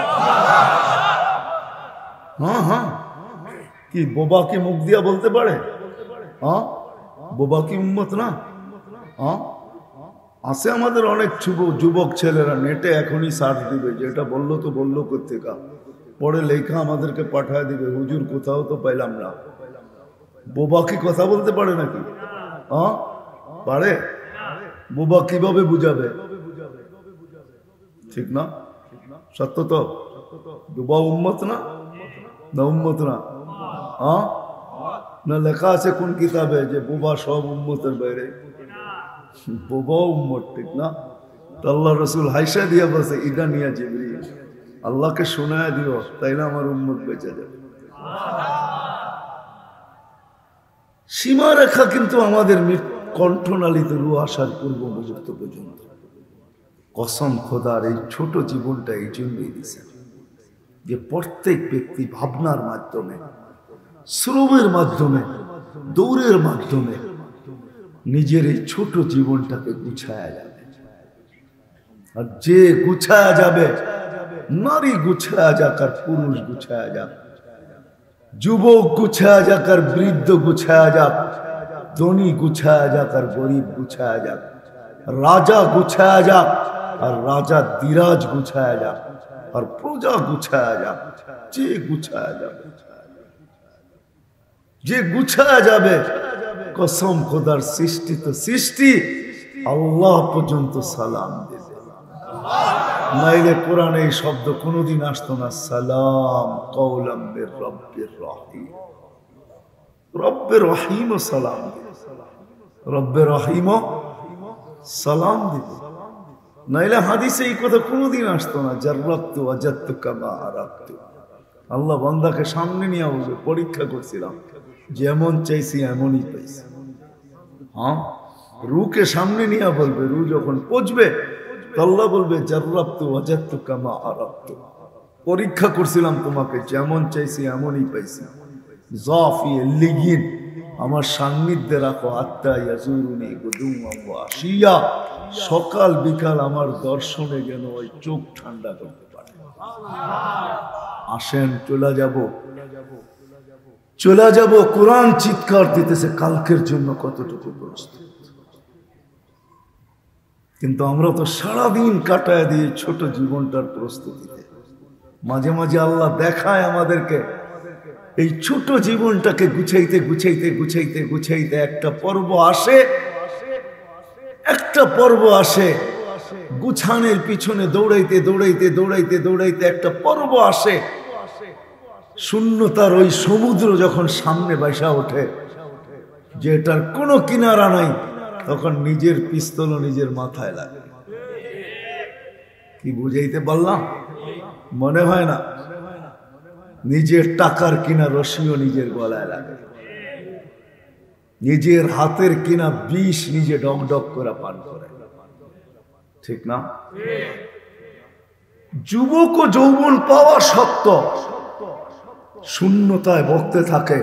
হ্যাঁ হ্যাঁ, কি বোবা কি মুখ দিয়া বলতে পারে? হ্যাঁ, বোবা কি উম্মত না? হ্যাঁ, আছে আমাদের অনেক যুবক ছেলেরা নেটে এখনই সার্চ দিবে, যেটা বললো তো বললো কোত্থেকা, পরে লেখা আমাদেরকে পাঠায় দিবে, হুজুর কোথাও তো পাইলাম না। বোবা কি কথা বলতে পারে নাকি? হ্যাঁ পারে। বোবা কিভাবে বুঝাবে? ঠিক না? সত্য তো? বোবা উম্মত না? না উম্মত না? হ্যাঁ, না লেখা আছে কোন কিতাবে যে বোবা সব উম্মতের বাইরে? বোবা উম্মত, ঠিক না? তো আল্লাহ রসুল হাইসা দিয়া বলছে ইদা নিয়া জিবরিল, আল্লাহকে শোনায় দিও, তাইলে আমার উম্মত বেঁচে যাবে। সীমারেখা কিন্তু আমাদের কণ্ঠনালীতে রু আসার পূর্ব মুহূর্ত পর্যন্ত। কসম খোদার, এই ছোট জীবনটা এই জন্যই দিয়েছেন যে প্রত্যেক ব্যক্তি ভাবনার মাধ্যমে, শ্রমের মাধ্যমে, দৌড়ের মাধ্যমে নিজের এই ছোট জীবনটাকে গুছায়া যাবে। আর যে গুছায়া যাবে, নারী গুছায়া যাক আর পুরুষ গুছায়া যাক, যুবক গুছায়া যাক আর বৃদ্ধ গুছায়া যাক, ধনী গুছায়া যাক আর গরিব গুছায়া যাক, রাজা গুছায়া যাক আর রাজা দিরাজ গুছায়া যাক, আর প্রজা গুছায়া যাক, যে গুছায়া যাবে, যে গুছায়া যাবে, কসম খোদার সৃষ্টি তো সৃষ্টি, আল্লাহ পর্যন্ত সালাম দেবে। নাইলে কোরআনে এই শব্দ কোনোদিন আসতো না, সালাম কওলাম মির রব্বির রহিম। রব্বির রহিম ও সালাম। রব্বে রহিম সালাম দিব। নাইলে হাদিসে এই কথা কোনোদিন আসতো না, জাররাতু ওয়াজাদতু কামা আরাদতু। আল্লাহ বান্দাকে সামনে নিয়ে বলবে, পরীক্ষা করছিলাম, যেমন চাইছি এমনই পাইছি। হ্যাঁ, রুকে সামনে নিয়ে বলবে, রু যখন পচবে আল্লাহ বলবে জাররাতু ওয়াজাদতু কামা আরাদতু, পরীক্ষা করছিলাম তোমাকে, যেমন চাইছি এমনই পাইছি। জাফি লিগিন, আমার সান্নিধ্যে রাখো, আত্মা ইয়াজুরুনি গুদুওয়ান ওয়া আশিয়া, সকাল বিকাল আমার দর্শনে যেন ওই চোখ ঠান্ডা করতে পারে। আসেন চলে যাব। কোরআন চিৎকার দিতেছে কালকের জন্য কতটুকু প্রস্তুত। কিন্তু আমরা তো সারাদিন কাটায় দিয়ে ছোট জীবনটার প্রস্তুতিতে। মাঝে মাঝে আল্লাহ দেখায় আমাদেরকে এই ছোট জীবনটাকে গুছাইতে একটা পর্ব আসে, গুছানের পিছনে দৌড়াইতে একটা পর্ব আসে। শূন্যতার ওই সমুদ্র যখন সামনে বাইসা ওঠে, যে এটার কোনো কিনারা নাই, তখন নিজের পিস্তলও নিজের মাথায় লাগে। কি বুঝাইতে পারলাম? মনে হয় না? নিজের টাকার কিনা রশিও নিজের গলায় লাগে, নিজের হাতের কিনা বিষ নিজে ডক করে পান করে, ঠিক না? যুবক ও যৌবন পাওয়া শক্ত, শূন্যতায় বকতে থাকে,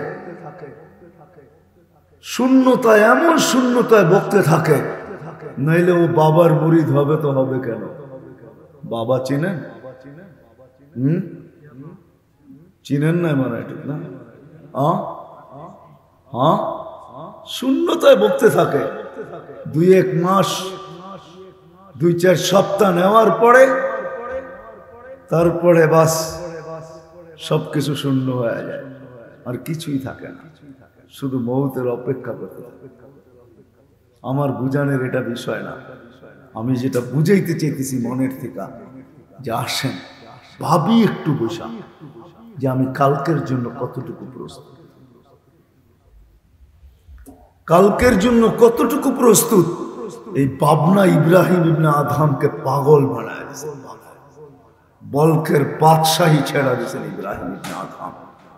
শূন্যতায় এমন শূন্যতায় বকতে থাকে, নাইলে ও বাবার মুরিদ হবে তো হবে কেন? বাবা চিনেন? চিনেন না মানে, ঠিক না? হ্যাঁ, শূন্যতায় বকতে থাকে। 2-1 মাস 2-4 সপ্তাহ নেওয়ার পরে তারপরে বাস সবকিছু শূন্য হয়ে যায়, আর কিছুই থাকে না, শুধু মৌতের অপেক্ষা করতে থাকে। আমার বুঝানোর এটা বিষয় না, আমি যেটা বুঝাইতে চাইতেছি মনের থেকে, যে আসেন ভাবি একটু বসা, যে আমি কালকের জন্য কতটুকু প্রস্তুত, কালকের জন্য কতটুকু প্রস্তুত। এই পাবনা ইব্রাহিম ইবনে আদহামকে পাগল বানায় দিয়েছেন, বলখের বাদশাহী ছেড়া দিয়েছেন ইব্রাহিম ইবনে আদহাম।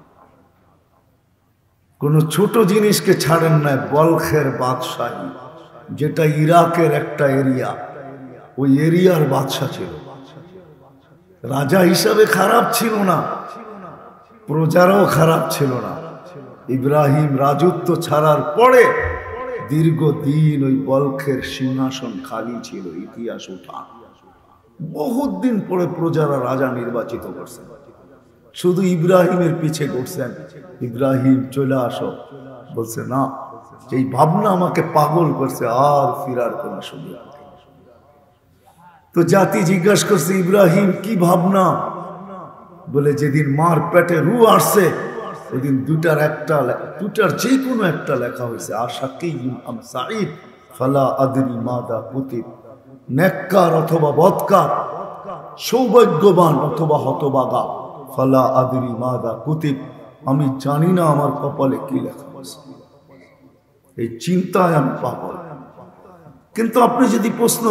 কোন ছোট জিনিসকে ছাড়েন নাই, বলখের বাদশাহী, যেটা ইরাকের একটা এরিয়া, ওই এরিয়ার বাদশা ছিল। রাজা হিসাবে খারাপ ছিল না, প্রজারাও খারাপ ছিল না। ইব্রাহিম রাজত্ব ছাড়ার পরে দীর্ঘদিন ওই বলখের সিংহাসন খালি ছিল, ইতিহাস উঠা। বহুত দিন পরে প্রজারা রাজা নির্বাচিত করছেন, শুধু ইব্রাহিমের পিছে ঘুরছেন, ইব্রাহিম চলে আসো। বলছে না, এই ভাবনা আমাকে পাগল করছে, আর ফিরার কোন সুযোগ নেই। তো জাতি জিজ্ঞাসা করছে, ইব্রাহিম কি ভাবনা? বলে যেদিন মার পেটে রু আসছে ওইদিন দুটার যে কোনো একটা লেখা হয়েছে, আশাকিয়ুন আম সাঈদ ফালা আদরি মাদা কুতিব, নেককার অথবা বদকার, সৌভাগ্যবান অথবা হতভাগা, ফালা আদরি মাদা কুতিব, আমি জানি না আমার কপালে কি লেখা আছে। এই চিন্তায় আমি পাগল। কিন্তু আপনি যদি প্রশ্ন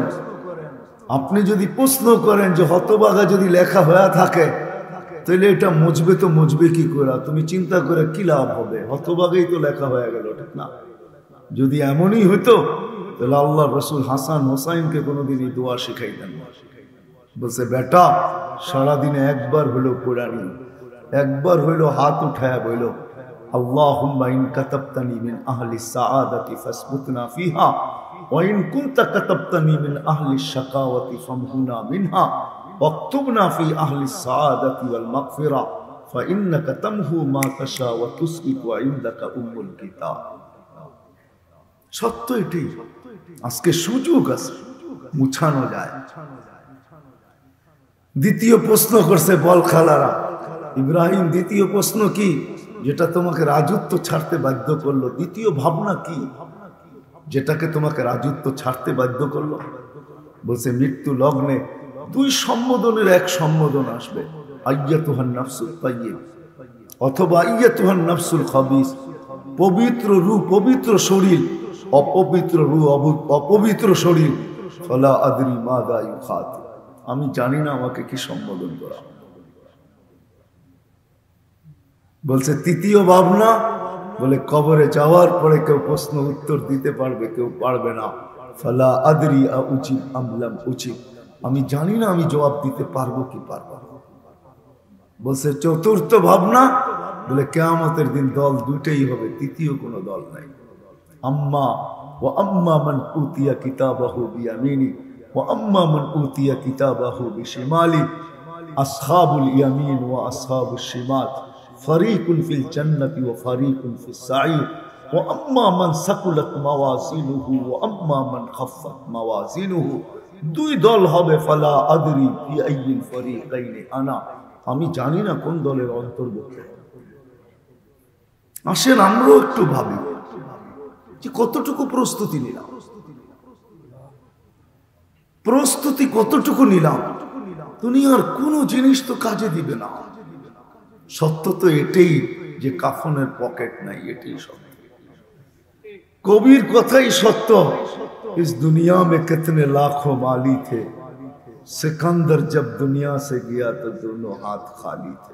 করেন যে হতভাগা যদি লেখা হয়ে থাকে, তাহলে এটা মুছবে কি করে? তুমি চিন্তা করে কি লাভ হবে? হতভাগাই তো লেখা হয়ে গেল, ঠিক না? যদি এমনই হইতো তাহলে আল্লাহ রসুল হাসান হোসাইনকে কোনোদিন এই দোয়া শিখাইতেন না। বলছে, বেটা সারাদিনে একবার হইলো কোরআনি, একবার হইলো হাত উঠায়া বইল, আল্লাহুম্মা ইন কাতাবতানি মিন আহলি সাআদাতি ফাসবুতনা ফিহা ওয়া ইন কুনতা কাতাবতানি মিন আহলি শাকাওয়াতি ফামহুনা মিনহা ওয়াকতুবনা ফি আহলি সাআদাতি ওয়াল মাগফিরা ফাইন্নাকা তামহু মা তাশা ওয়া তুসবিতু ওয়া ইনদাকা উম্মুল কিতাব। সত্য এটাই। আজকে সুযোগ আছে, মুছানো যায়। দ্বিতীয় প্রশ্ন করছে বল খালারা, ইব্রাহিম দ্বিতীয় প্রশ্ন কি, যেটা তোমাকে রাজত্ব ছাড়তে বাধ্য করলো? দ্বিতীয় ভাবনা কি যেটাকে তোমাকে রাজত্ব ছাড়তে বাধ্য করলো? বলছে, মৃত্যু লগ্নে 2 সম্বোধনের এক সম্বোধন আসবে, আইয়াতুহান নাফসুত তাইয়্যিব অথবা আইয়াতুহান নাফসুল খাবিস। পবিত্র রূহ, পবিত্র শরীর, অপবিত্র রূহ, অপবিত্র শরীর, ফালা আদরি মাযা ইউখাতিব, আমি জানি না আমাকে কি সম্বোধন করা। বলছে তৃতীয় ভাবনা, বলে কবরে যাওয়ার পরে কেউ প্রশ্ন উত্তর দিতে পারবে, কেউ পারবে না। ফালা আদরি আ উচিত আমলাম উচিত, আমি জানি না আমি জবাব দিতে পারবো কি পারবো না। বলছে চতুর্থ ভাবনা, বলে কিয়ামতের দিন দল দুটেই হবে, তৃতীয় কোনো দল নাই। আম্মা ওয়া আম্মা মান উতিয়া কিতাবাহু বিয়ামিনি ওয়া আম্মা মান উতিয়া কিতাবাহু বিশিমালি, আসহাবুল ইয়ামিন ওয়া আসহাবুশ শিমাল ফারিকুন ফিল জান্নাতি ওয়া ফারিকুন ফিস সাঈর ওয়া আম্মা মান সাকুলাত মাওয়াজিনুহু ওয়া আম্মা মান খাফফাত মাওয়াজিনুহু, দুই দল হবে। ফালা আদরি ফি আইয়িল ফারিকাইনি আনা, আমি জানি না কোন দলের অন্তর্ভুক্ত। আসেন আমরাও একটু ভাবি যে কতটুকু প্রস্তুতি নিলাম, প্রস্তুতি কতটুকু নিলাম। দুনিয়ার কোনো জিনিস তো কাজে দিবে না। সত্য তো এটাই যে কাফনের পকেট নাই, এটাই সত্য। কবির কথাই সত্য, इस दुनिया में कितने लाखों माली थे, सिकंदर जब दुनिया से गया तो दोनों हाथ खाली थे।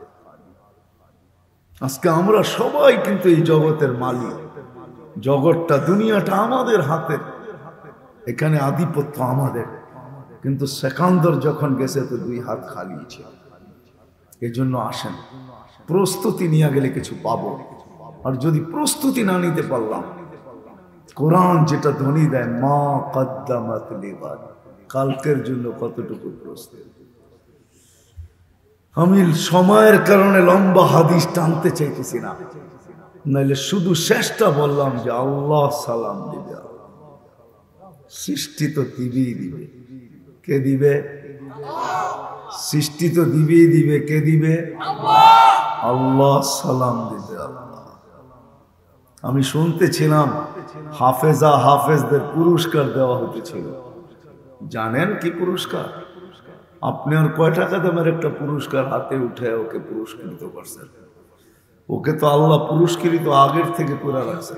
আজকে আমরা সবাই কিন্তু এই জগতের মালিক, জগৎটা দুনিয়াটা আমাদের হাতে, এখানে আধিপত্য আমাদের, কিন্তু সিকান্দর যখন গেছে তো দুই হাত খালি ছিল। এই জন্য আসেন প্রস্তুতি নিয়ে গেলে কিছু পাবো। আর যদি প্রস্তুতি না নিতে পারলাম, কোরআন যেটা ধ্বনি দেয় মা কদ্দামাত লিগাদ, কালকের জন্য কতটুকু প্রস্তুত। আমি সময়ের কারণে লম্বা হাদিস টানতে চাইতেছি না, নাইলে শুধু শেষটা বললাম যে আল্লাহ সালাম দিবে। সৃষ্টি তো দিবেই দিবে, কে দিবে? সৃষ্টি তো দিবেই দিবে, কে দিবে? আল্লাহ সালাম দিবে। আমি শুনতেছিলাম হাফেজা হাফেজদের পুরস্কার দেওয়া হতেছিল। জানেন কি পুরস্কার? আপনি আর কয় টাকা দামের একটা পুরস্কার হাতে উঠে ওকে পুরস্কৃত করছেন। ওকে তো আল্লাহ পুরস্কৃত আগের থেকে করে রাখছেন।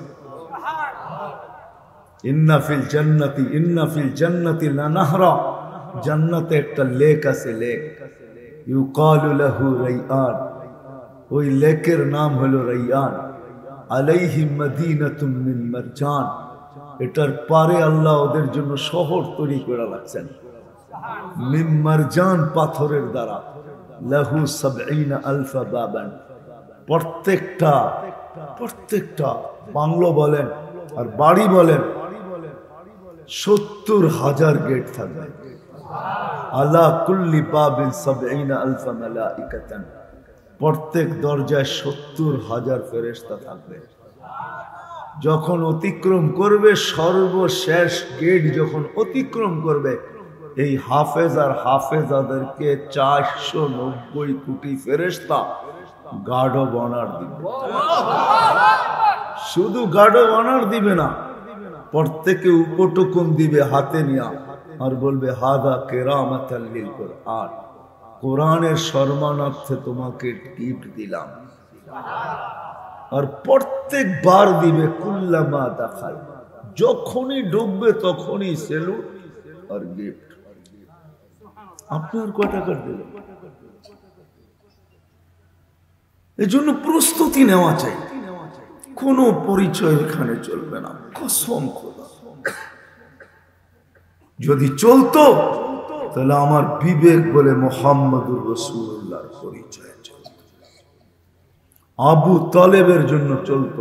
ইন্না ফিল জান্নাতি লানাহরা, জান্নাতে একটা লেক আছে, লেক ইউকালু লাহু রাইয়ান, ওই লেকের নাম হলো রাইয়ান। আলাইহি মাদিনাতুম মিন মারজান, এটার পারে আল্লাহ ওদের জন্য শহর তৈরি করে রাখছেন মিন মারজান, পাথরের দ্বারা। লাহু ৭০,০০০ বাবান, প্রত্যেকটা বাংলো বলেন আর বাড়ি বলেন ৭০,০০০ গেট থাকবে। আলা কুল্লি বাবিন ৭০,০০০ মালাইকাতান, প্রত্যেক দরজায় ৭০,০০০ ফেরেশতা থাকবে। যখন অতিক্রম করবে, সর্বশেষ গেট যখন অতিক্রম করবে, এই হাফেজ আর হাফেজাদেরকে ৪৯০ কোটি ফেরেশতা গার্ড অব অনার দিবে। শুধু গার্ড অব অনার দিবে না, প্রত্যেকে উপটকম দিবে হাতে নিয়া, আর বলবে হাদা কেরামাতাল লিল কুরআন, কোরআনের সম্মানার্থে তোমাকে গিফট দিলাম। আর প্রত্যেকবার দিবে কুল্লামা দাখাল, যখনই ডুববে তখনই সেলুট আর গিফট। আপনার কয় টাকার দিলেন? এই জন্য প্রস্তুতি নেওয়া চাই। কোনো পরিচয় এখানে চলবে না, কসম খোদা। যদি চলতো তাহলে আমার বিবেক বলে মুহাম্মদুর রাসূলুল্লাহর পরিচয় চলত। আবু তালেবের জন্য চলতো।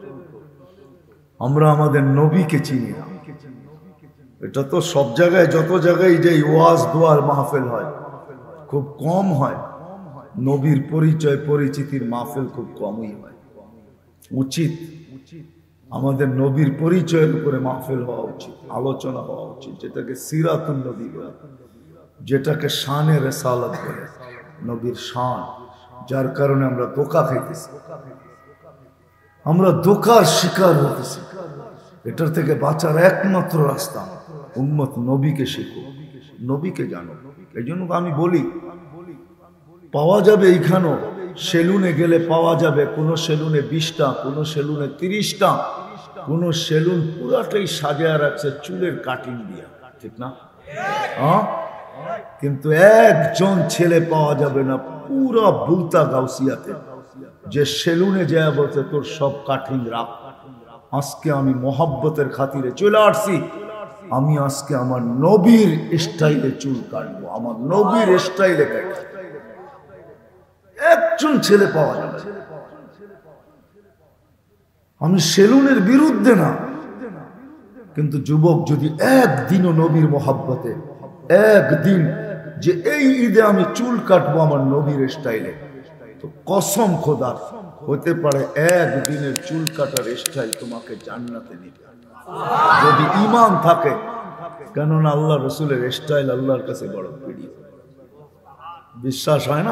আমরা আমাদের নবীকে চিনি না। এটা তো সব জায়গায়, যত জায়গায় যে ওয়াজ দোয়ার মাহফিল হয় খুব কম হয়, নবীর পরিচয় পরিচিতির মাহফিল খুব কমই হয়। উচিত আমাদের নবীর পরিচয়ের উপরে মাহফিল হওয়া উচিত, আলোচনা হওয়া উচিত, যেটাকে সিরাতুন নবী বলে, যেটাকে শানে রিসালাত বলে, নবীর শান। যার কারণে আমরা ধোঁকা খাইতেছি, আমরা ধোঁকার শিকার হতেছি। এটার থেকে বাঁচার একমাত্র রাস্তা উম্মত নবীকে শেখো, নবীকে জানো। এই জন্য আমি বলি, পাওয়া যাবে এইখানেও, সেলুনে গেলে পাওয়া যাবে, কোন সেলুনে 20টা, কোন সেলুনে 30টা, কোন সেলুন পুরাটাই সাজায় রাখছে চুলের কাটিং দিয়া, ঠিক না? হ্যাঁ, কিন্তু একজন ছেলে পাওয়া যাবে না পুরা বুলতা গাউসিয়াতে যে সেলুনে যায় বলছে তোর সব কাটিং রাখ। আজকে আমি মোহাব্বতের খাতিরে চলে আসছি, আমি আজকে আমার নবীর স্টাইলে চুল কাটবো, আমার নবীর স্টাইলে কাটবো। একজন ছেলে পাওয়া যাবে। আমি সেলুনের বিরুদ্ধে না, কিন্তু যুবক যদি একদিনও নবীর মোহাব্বতে একদিন যে এই ঈদে আমি চুল কাটবো আমার নবীর স্টাইলে, তো কসম খোদার হতে পারে একদিনের চুল কাটার স্টাইল তোমাকে জান্নাতে নিবে যদি ঈমান থাকে। কেননা আল্লাহ রসুলের স্টাইল আল্লাহর কাছে বড় প্রিয়। বিশ্বাস হয় না?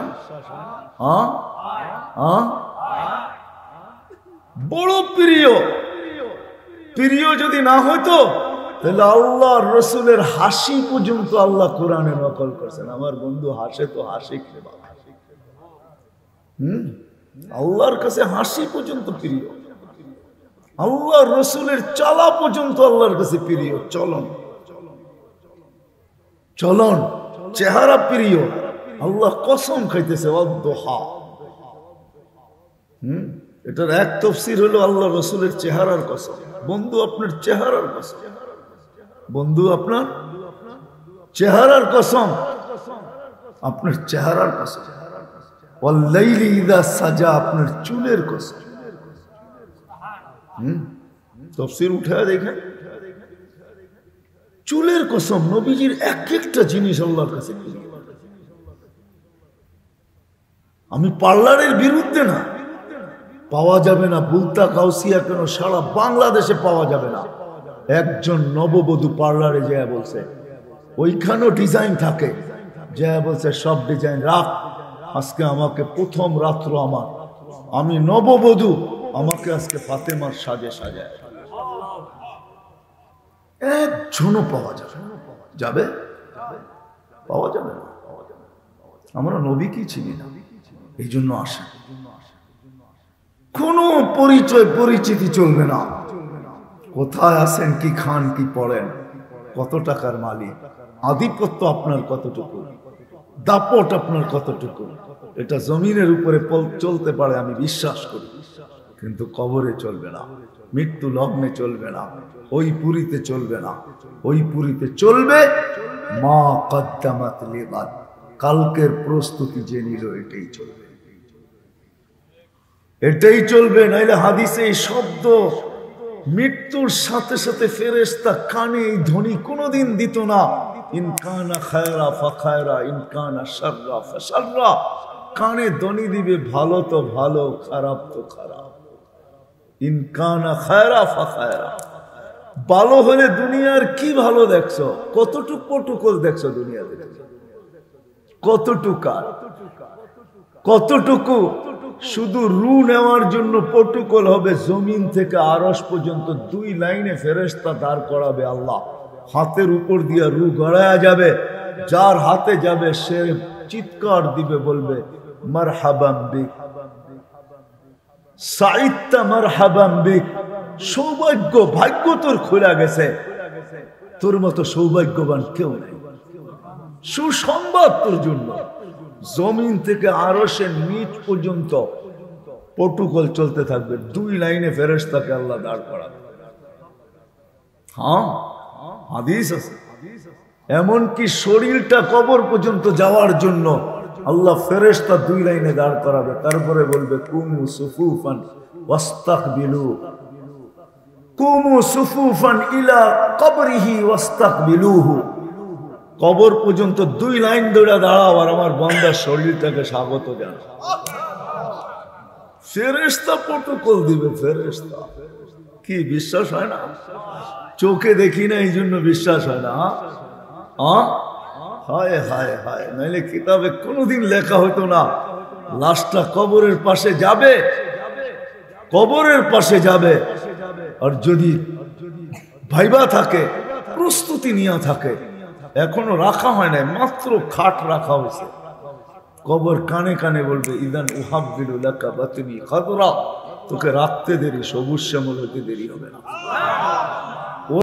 বড় প্রিয়। প্রিয় যদি না হইতো তাহলে আল্লাহ রসুলের হাসি পর্যন্ত আল্লাহ কোরআনে নকল করছেন। আমার বন্ধু হাসে তো হাসি কে বাবা, আল্লাহর কাছে হাসি পর্যন্ত প্রিয়। আল্লাহ রসুলের চালা পর্যন্ত আল্লাহর কাছে প্রিয়। চলন চলন চেহারা প্রিয়। আল্লাহ কসম খাইতেছে ওয়াদ্দুহা। এটার এক তাফসীর হলো আল্লাহ রসুলের চেহারার কসম। বন্ধু আপনার চেহারার কসম, বন্ধু আপনার চেহারার কসম, আপনার চেহারার কসম। ওয়াল্লাইলি ইযা সাজা, আপনার চুলের কসম। তাফসীর উঠায় দেখেন, চুলের কসম। নবীজির এক একটা জিনিস আল্লাহর কাছে। আমি পার্লারের বিরুদ্ধে না, পাওয়া যাবে না বুলতা গাউসিয়া কেন সারা বাংলাদেশে পাওয়া যাবে না। একজন নববধূ পার্লারে যায় বলছে, ওইখানেও ডিজাইন থাকে, যায় বলছে সব ডিজাইন রাখ, আজকে আমাকে প্রথম রাত্র আমার, আমি নববধূ, আমাকে আজকে ফাতেমার সাজে সাজায়। একজনও পাওয়া যাবে যাবে পাওয়া যাবে না। আমরা নবী কি চিনি না, এই জন্য আসে। কোনো পরিচয় পরিচিতি চলবে না। কোথায় আছেন, কি খান, কি পড়েন, কত টাকার মালিক, আধিপত্য আপনার কতটুকু, দাপট আপনার কতটুকু, এটা জমিনের উপরে চলতে পারে আমি বিশ্বাস করি, কিন্তু কবরে চলবে না, মৃত্যু লগ্নে চলবে না, ওই পুরীতে চলবে না। ওই পুরীতে চলবে মা কদ্দামাত লিগাদ, কালকের প্রস্তুতি যে নিল এটাই চলবে, এটাই চলবে। নাইলে হাদিসে এই শব্দ মৃত্যুর সাথে সাথে ফেরেশতা কানে এই ধ্বনি কোনোদিন দিত না, ইনকানা খায়রা ফাখায়রা ইনকানা শাররা ফাশাররা। কানে ধ্বনি দিবে ভালো তো ভালো, খারাপ তো খারাপ। ইনকানা খায়রা ফাখায়রা, ভালো হলে দুনিয়ার কি ভালো দেখছো, কতটুকু পটুকল দেখছো দুনিয়াতে, কতটুকু কতটুকু শুধু রু নেওয়ার জন্য পটুকল হবে। জমিন থেকে আরশ পর্যন্ত 2 লাইনে ফেরেশতা দাঁড় করাবে আল্লাহ, হাতের উপর দিয়ে রু গড়ায়া যাবে। যার হাতে যাবে সে চিৎকার দিবে, বলবে মারহাবাম বিক সাইত্তা, মারহাবাম বিক, সৌভাগ্য, ভাগ্য তোর খোলা গেছে, তোর মতো সৌভাগ্যবান কেউ নেই, সুসংবাদ তোর জন্য। জমিন থেকে আরশের নিচ পর্যন্ত প্রটোকল চলতে থাকবে, 2 লাইনে ফেরেশতাকে আল্লাহ দাঁড় করাবে। হ্যাঁ, হাদিস আছে। এমনকি শরীরটা কবর পর্যন্ত যাওয়ার জন্য আল্লাহ ফেরেশতা 2 লাইনে দাঁড় করাবে, তারপরে বলবে কুমু সুফুফান ওয়াস্তাকবিলু, কুমু সুফুফান ইলা কবরিহি ওয়াস্তাকবিলুহু। কবর পর্যন্ত 2 লাইন দৌড়া দাঁড়াও আর আমার বান্দার শরীরটাকে স্বাগত জানাও। ফেরেশতা প্রটোকল দিবে, ফেরেশতা। কি বিশ্বাস হয় না? চোখে দেখি না এই জন্য বিশ্বাস হয় না। হায় হায় হায়, নাইলে কিতাবে কোনোদিন লেখা হতো না লাশটা কবরের পাশে যাবে, কবরের পাশে যাবে। আর যদি ভাইবা থাকে, প্রস্তুতি নিয়ে থাকে, এখনো রাখা হয় না, মাত্র খাট রাখা হয়েছে, কবর কানে কানে বলবে ইদান উহাব্বিলু লাকা বাতনি খাদরা, তোকে রাখতে দেরি, সবুজ শ্যামল হতে দেরি হবে না।